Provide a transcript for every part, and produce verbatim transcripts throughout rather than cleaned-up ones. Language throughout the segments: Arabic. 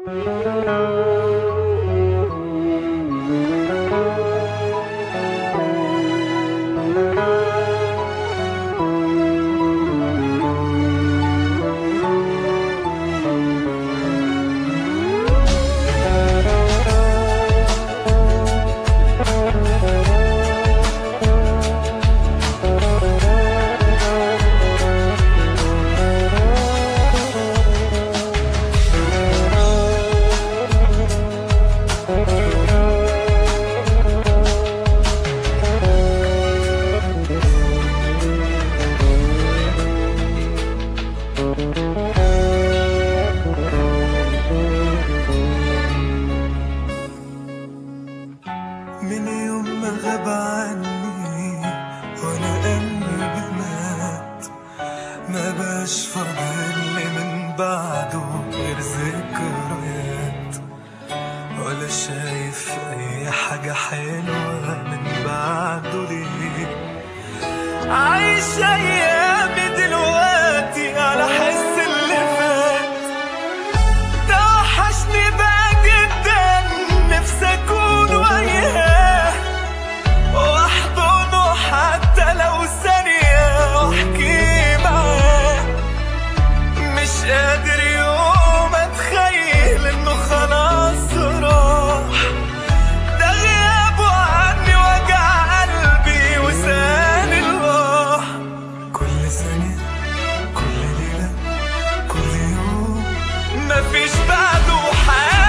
من يوم ما غاب عني وانا قلبي مات، ما بقاش فاضل من بعده غير ذكريات، ولا شايف اي حاجة حلوة من بعده. ليه عايش ايامي دلوقتي على حس اللي فات؟ ده وحشني بقى جدا، نفسي اكون وياه واحضنه حتى لو ثانية واحكي معاه. مش قادر يوم اتخيل انه خلاص راح، ده غيابه عني وجع قلبي وسان الراح. كل ثانية كل ليلة كل يوم مفيش بعده حياة.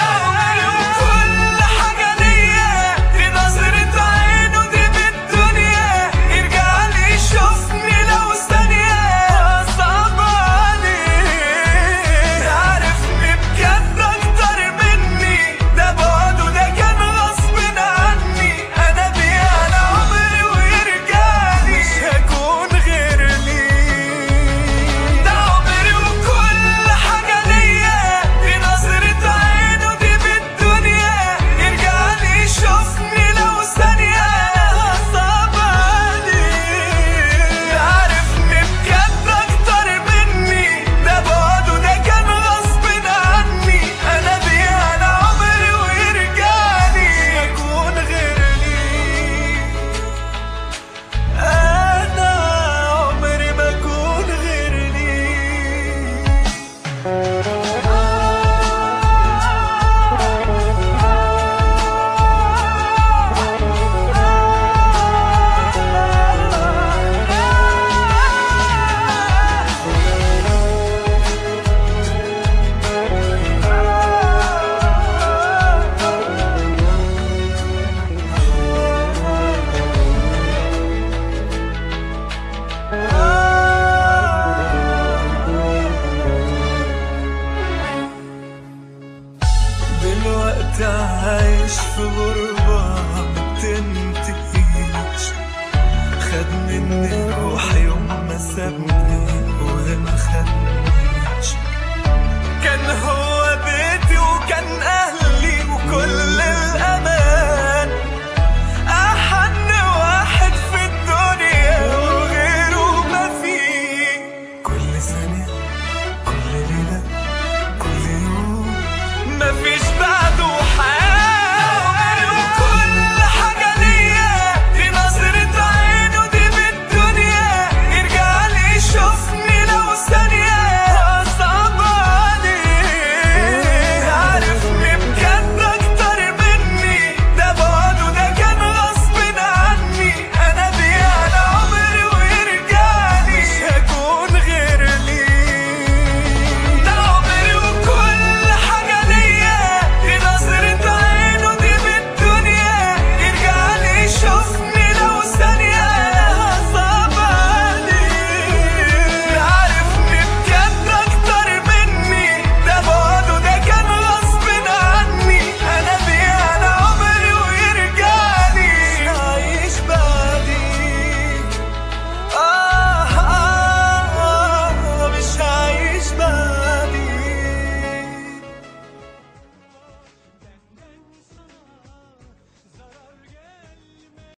دلوقتي عايش في غربة مبتنتهيش، خد مني روحي يوم ما سابني وما خدنيش. كان هو بيتي وكان